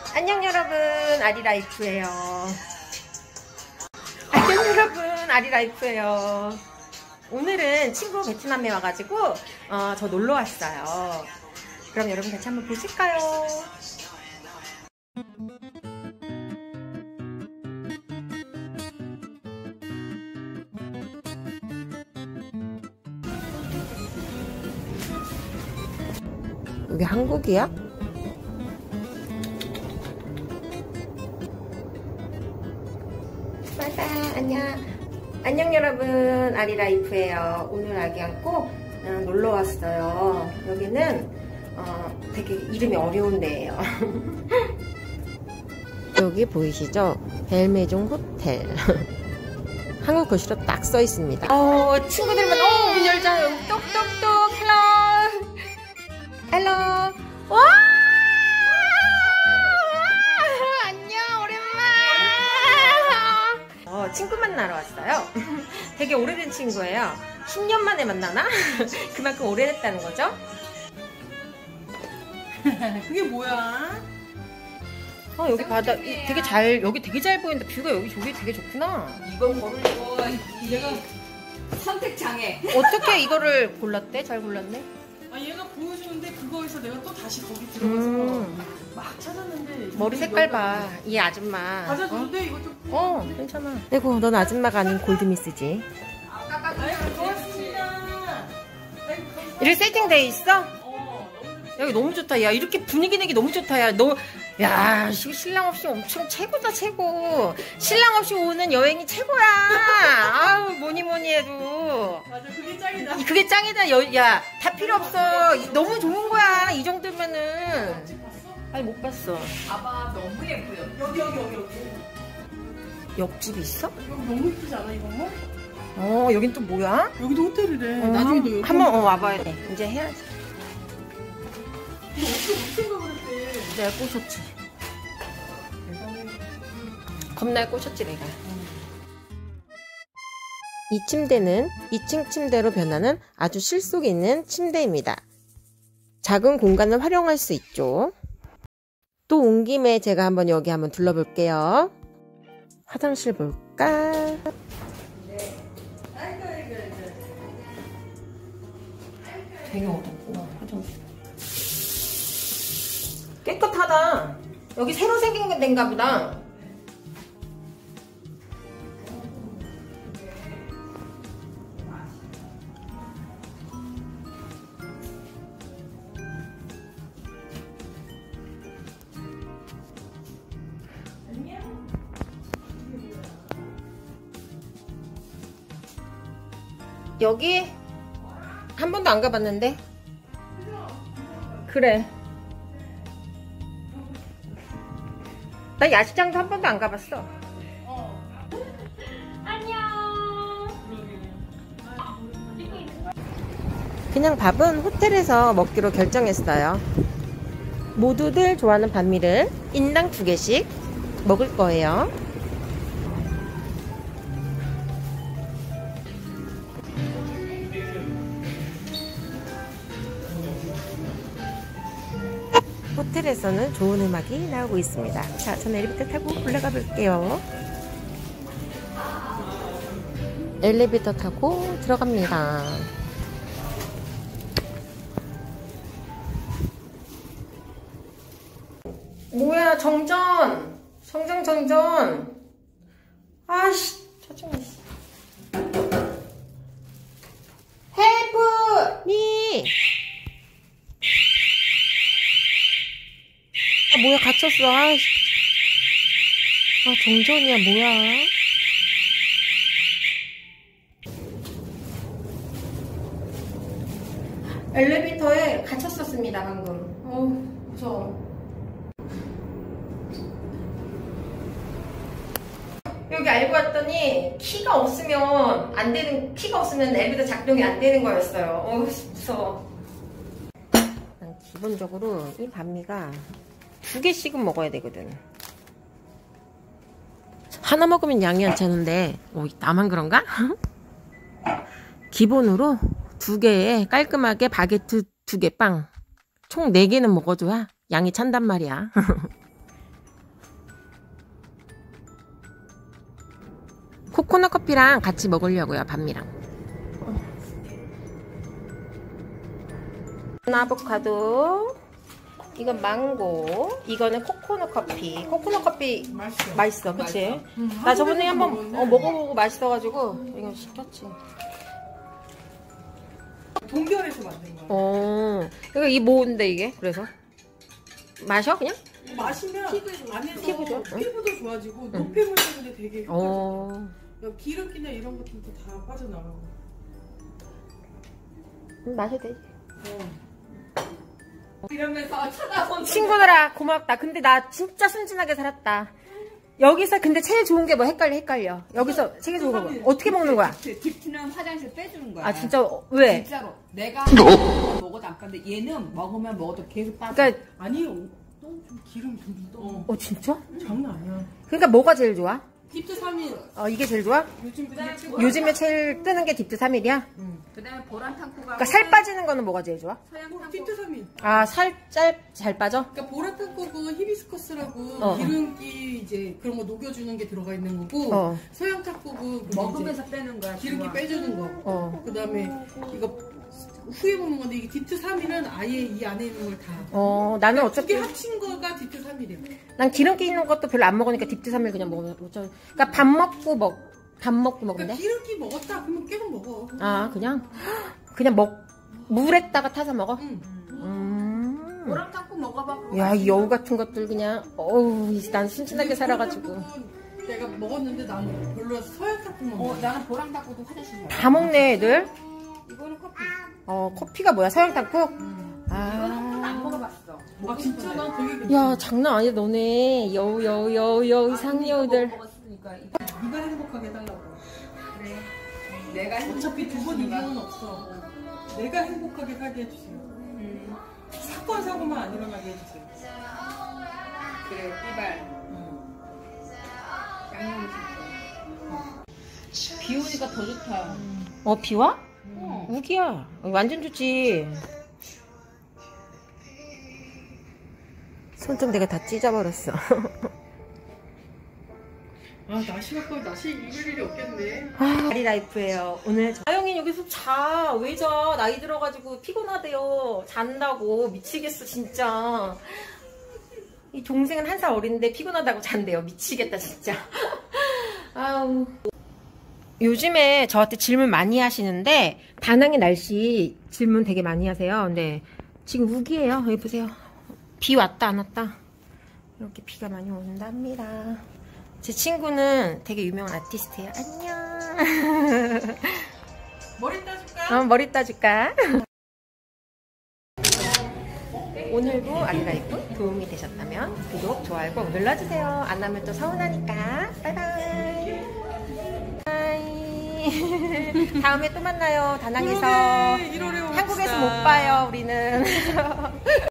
안녕 여러분, 아리라이프예요. 안녕 여러분, 아리라이프예요. 오늘은 친구 베트남에 와가지고 저 놀러 왔어요. 그럼 여러분 같이 한번 보실까요? 여기 한국이야? 안녕 여러분, 아리라이프예요. 오늘 아기 안고 놀러 왔어요. 여기는 되게 이름이 어려운 데예요. 여기 보이시죠? 벨메종 호텔. 한국 글씨로 딱 써 있습니다. 친구들만 문 열자. 똑똑똑. 헬로. 와! 친구 만나러 왔어요. 되게 오래된 친구예요. 10년 만에 만나나? 그만큼 오래됐다는 거죠? 그게 뭐야? 여기 바다 여기 되게 잘 보인다. 뷰가 저기 되게 좋구나. 이건 모르고 얘가 선택 장애. 어떻게 이거를 골랐대? 잘 골랐네. 얘가 보여주는데 그거에서 내가 또 다시 거기 들어가서 막 찾았는데 머리 색깔 봐. 이 아줌마. 맞아주는데 이거 좀 괜찮아. 아이고, 넌 아줌마가 아닌 골드미스지. 고맙습니다. 이렇게 세팅돼 있어? 여기 너무 좋다. 야, 이렇게 분위기 내기 너무 좋다. 야, 야, 신랑 없이 엄청 최고다, 최고. 신랑 없이 오는 여행이 최고야. 아우, 뭐니 해도. 맞아, 그게 짱이다. 그게 짱이다. 야, 다 필요 없어. 너무 좋은 거야. 이 정도면은. 아니, 못 봤어. 봐봐, 너무 예뻐요. 여기. 옆집이 있어? 여기 너무 예쁘지 않아, 이 건물? 여긴 또 뭐야? 여기도 호텔이래. 나중에 너 여기 한번 와봐야 돼. 이제 해야지. 이거 어떻게 못 생각을 했대. 내가 꼬셨지. 겁나 꼬셨지 내가. 이 침대는 2층 침대로 변하는 아주 실속 있는 침대입니다. 작은 공간을 활용할 수 있죠. 또 온 김에 제가 여기 한번 둘러볼게요. 화장실 볼까? 되게 어둡구나, 화장실. 깨끗하다. 여기 새로 생긴 데인가 보다. 여기 한 번도 안 가봤는데. 그래. 나 야시장도 한 번도 안 가봤어. 안녕. 그냥 밥은 호텔에서 먹기로 결정했어요. 모두들 좋아하는 반미를 인당 2개씩 먹을 거예요. 호텔에서는 좋은 음악이 나오고 있습니다. 자, 저는 엘리베이터 타고 올라가 볼게요. 엘리베이터 타고 들어갑니다. 뭐야, 정전! 정전! 아씨, 짜증나. 헬프! 미! 뭐야, 갇혔어. 정전이야, 뭐야. 엘리베이터에 갇혔었습니다, 방금. 무서워. 여기 알고 왔더니 키가 없으면 엘리베이터 작동이 안 되는 거였어요. 무서워. 난 기본적으로 이 반미가 2개씩은 먹어야 되거든. 하나 먹으면 양이 안 차는데 나만 그런가? 기본으로 2개에 깔끔하게 바게트 2개 빵 총 4개는 먹어줘야 양이 찬단 말이야. 코코넛 커피랑 같이 먹으려고요, 밤미랑. 아보카도, 이건 망고, 이거는 코코넛 커피. 코코넛 커피 맛있어, 그치? 나 저번에 한번 먹어보고 맛있어가지고 이거 시켰지. 동결해서 만든 거야. 이게 뭔데 이게? 그래서 마셔 그냥? 마시면 안에서 피부죠? 피부도 좋아지고 노폐물 때문에 되게 효과적이야. 기름기나 이런 것들도 다 빠져나가고. 마셔도 되지. 이러면서 쳐다보는 친구들아 고맙다. 근데 나 진짜 순진하게 살았다. 여기서 근데 제일 좋은 게 뭐 헷갈려. 여기서 제일 좋은 거 뭐? 어떻게 먹는 거야? 딥트는 화장실 빼주는 거야. 아 진짜 왜? 진짜로 내가 먹어도 안 까는데 얘는 먹어도 계속 빠져. 그러니까 아니 좀 기름 좀 떠. 진짜? 장난 아니야. 그러니까 뭐가 제일 좋아? 딥트 3일 이게 제일 좋아? 요즘 그게 최고. 요즘에 제일 뜨는 게 딥트 3일이야? 그다음에 보란 탕코가 그러니까 살 빠지는 거는 뭐가 제일 좋아? 서양 탕코. 딥트 3일. 아 살 잘 빠져? 그러니까 보라탕국은 히비스커스라고 기름기 이제 그런 거 녹여주는 게 들어가 있는 거고 서양 탕국은 먹으면서 빼는 거야. 기름기 좋아. 빼주는 거. 그다음에 이거 후에 먹는 건데 이게 딥트 3일은 아예 이 안에 있는 걸 다. 나는 두 어차피 개 합친 거가 딥트 3일이야. 난 기름기 있는 것도 별로 안 먹으니까 딥트 3일 그냥 먹으면 그러니까 밥 먹고 먹으면 그러니까 돼? 기름기 먹었다 그러면 계속 먹어. 아 그냥 물에다가 타서 먹어? 응. 보란 탕코 먹어봐. 야, 이 여우 같은 것들 그냥 난 순진하게 살아가지고 내가 먹었는데 나는 별로라서 서양 탕국만 먹어. 나는 보란 탕코도 화장실 가. 다 먹네 애들. 이거는 커피. 커피가 뭐야? 서양 탕국? 이거는 안 먹어봤어. 아 진짜 난 되게 야 장난 아니다 너네 여우 상여우들. 먹었으니까. 네가 행복하게 해달라고. 그래. 내가 어차피 두 번 이기는 없어. 내가 행복하게 살게 해주세요. 사건 사고만 안 일어나게 해주세요. 그래 이발. 양념이 진짜. 비 오니까 더 좋다. 비 와? 우기야. 완전 좋지. 손 좀 내가 다 찢어버렸어. 날씨 입을 일이 없겠네. 다리 라이프예요. 오늘 아영이 여기서 자. 왜 자? 나이 들어가지고 피곤하대요. 잔다고. 미치겠어 진짜. 이 동생은 1살 어린데 피곤하다고 잔대요. 미치겠다 진짜. 아우. 요즘에 저한테 질문 많이 하시는데 다낭의 날씨 질문 되게 많이 하세요. 근데 지금 우기예요. 여기 보세요. 비 왔다 안 왔다. 이렇게 비가 많이 온답니다. 제 친구는 되게 유명한 아티스트예요. 안녕. 머리 따줄까? 머리 따줄까? 오늘도 아리라이프 도움이 되셨다면 구독, 좋아요 꼭 눌러주세요. 안 하면 또 서운하니까. 바이바이. 바이. 다음에 또 만나요. 다낭에서. 1월에 한국에서 못 봐요 우리는.